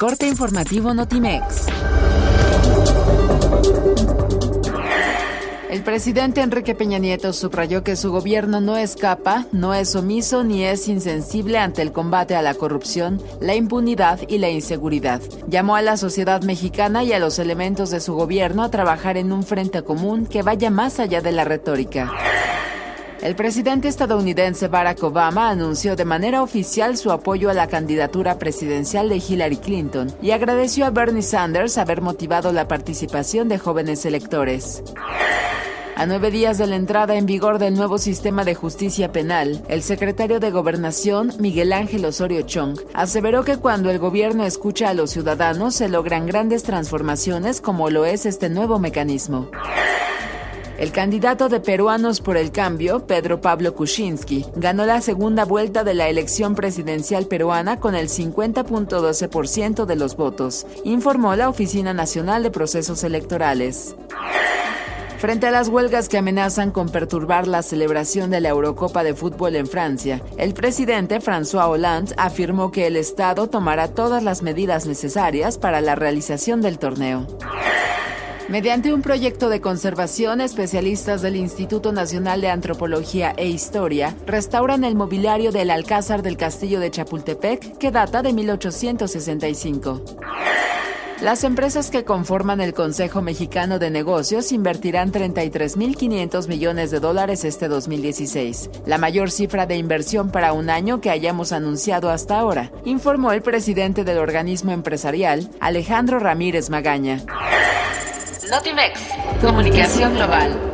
Corte informativo Notimex. El presidente Enrique Peña Nieto subrayó que su gobierno no escapa, no es omiso ni es insensible ante el combate a la corrupción, la impunidad y la inseguridad. Llamó a la sociedad mexicana y a los elementos de su gobierno a trabajar en un frente común que vaya más allá de la retórica. El presidente estadounidense Barack Obama anunció de manera oficial su apoyo a la candidatura presidencial de Hillary Clinton y agradeció a Bernie Sanders haber motivado la participación de jóvenes electores. A 9 días de la entrada en vigor del nuevo sistema de justicia penal, el secretario de Gobernación, Miguel Ángel Osorio Chong, aseveró que cuando el gobierno escucha a los ciudadanos se logran grandes transformaciones como lo es este nuevo mecanismo. El candidato de Peruanos por el Cambio, Pedro Pablo Kuczynski, ganó la segunda vuelta de la elección presidencial peruana con el 50.12% de los votos, informó la Oficina Nacional de Procesos Electorales. Frente a las huelgas que amenazan con perturbar la celebración de la Eurocopa de Fútbol en Francia, el presidente François Hollande afirmó que el Estado tomará todas las medidas necesarias para la realización del torneo. Mediante un proyecto de conservación, especialistas del Instituto Nacional de Antropología e Historia restauran el mobiliario del Alcázar del Castillo de Chapultepec, que data de 1865. Las empresas que conforman el Consejo Mexicano de Negocios invertirán $33.500 millones este 2016, la mayor cifra de inversión para un año que hayamos anunciado hasta ahora, informó el presidente del organismo empresarial, Alejandro Ramírez Magaña. Notimex, comunicación global.